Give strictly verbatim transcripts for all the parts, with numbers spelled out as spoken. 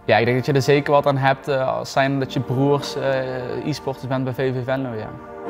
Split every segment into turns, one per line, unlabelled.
Ja, ik denk dat je er zeker wat aan hebt uh, als zijn dat je broers uh, e-sporters bent bij V V Venlo, ja.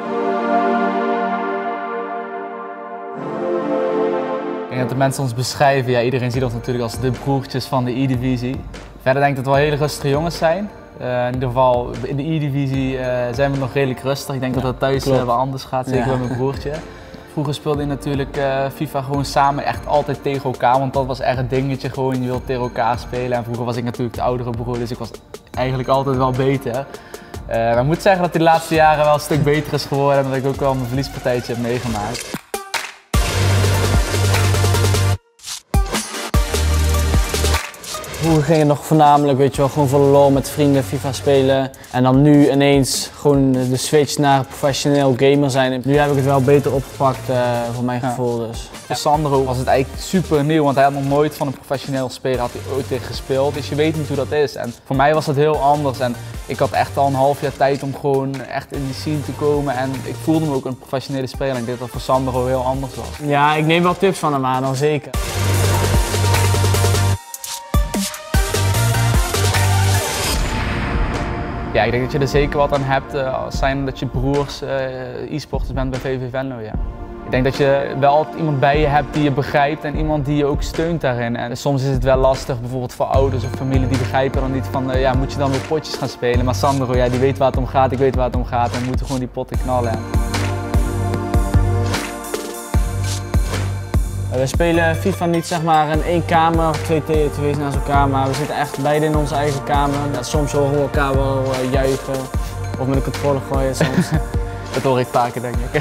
Ik denk dat de mensen ons beschrijven, ja, iedereen ziet ons natuurlijk als de broertjes van de E-divisie. Verder denk ik dat we wel hele rustige jongens zijn. Uh, in ieder geval in de E-divisie uh, zijn we nog redelijk rustig. Ik denk ja, dat dat thuis uh, wel anders gaat, zeker ja. Met mijn broertje. Vroeger speelde je natuurlijk uh, FIFA gewoon samen echt altijd tegen elkaar, want dat was echt het dingetje, gewoon je wilt tegen elkaar spelen. En vroeger was ik natuurlijk de oudere broer, dus ik was eigenlijk altijd wel beter. Uh, maar ik moet zeggen dat hij de laatste jaren wel een stuk beter is geworden en dat ik ook wel mijn verliespartijtje heb meegemaakt.
Vroeger ging het nog voornamelijk, weet je wel, gewoon voor de lol met vrienden FIFA spelen. En dan nu ineens gewoon de switch naar professioneel gamer zijn. Nu heb ik het wel beter opgepakt uh, voor mijn gevoel dus.
Voor Sandro was het eigenlijk super nieuw, want hij had nog nooit van een professioneel speler had hij ooit tegen gespeeld. Dus je weet niet hoe dat is. En voor mij was het heel anders. En ik had echt al een half jaar tijd om gewoon echt in die scene te komen. En ik voelde me ook een professionele speler. En ik denk dat dat voor Sandro heel anders was.
Ja, ik neem wel tips van hem aan, al zeker.
Ja, ik denk dat je er zeker wat aan hebt uh, als zijn dat je broers uh, e-sporters bent bij V V Venlo, ja. Ik denk dat je wel altijd iemand bij je hebt die je begrijpt en iemand die je ook steunt daarin. En soms is het wel lastig, bijvoorbeeld voor ouders of familie, die begrijpen dan niet van, uh, ja, moet je dan weer potjes gaan spelen. Maar Sandro, ja, die weet waar het om gaat, ik weet waar het om gaat en we moeten gewoon die potten knallen.
We spelen FIFA niet zeg maar in één kamer of twee tv's naast elkaar, maar we zitten echt beide in onze eigen kamer. Ja, soms horen we elkaar wel uh, juichen of met een controle gooien soms.
Dat hoor ik vaker, denk ik.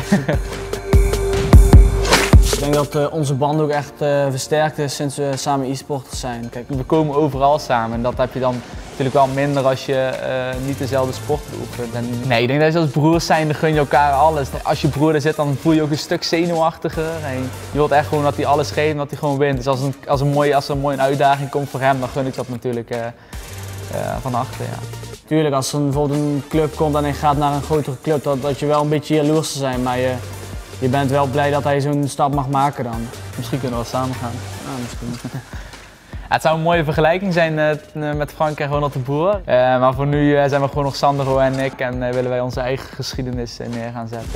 Ik denk dat uh, onze band ook echt uh, versterkt is sinds we samen e-sporters zijn.
Kijk, we komen overal samen en dat heb je dan natuurlijk wel minder als je uh, niet dezelfde sport beoefent. En nee, ik denk dat je als broers zijn, dan gun je elkaar alles. Als je broer er zit, dan voel je je ook een stuk zenuwachtiger. En je wilt echt gewoon dat hij alles geeft en dat hij gewoon wint. Dus als, een, als, een mooie, als er een mooie uitdaging komt voor hem, dan gun ik dat natuurlijk uh, uh, van achter. Ja.
Tuurlijk, als er bijvoorbeeld een club komt en hij gaat naar een grotere club, dat, dat je wel een beetje jaloers te zijn. Maar je, je bent wel blij dat hij zo'n stap mag maken dan.
Misschien kunnen we wel samen gaan.
Ja, misschien.
Ja, het zou een mooie vergelijking zijn uh, met Frank en Ronald de Boer. Uh, maar voor nu uh, zijn we gewoon nog Sandro en ik en uh, willen wij onze eigen geschiedenis uh, neer gaan zetten.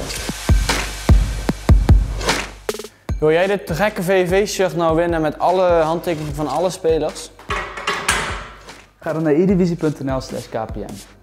Wil jij dit gekke V V-shirt nou winnen met alle handtekeningen van alle spelers?
Ga dan naar e divisie punt n l slash k p m.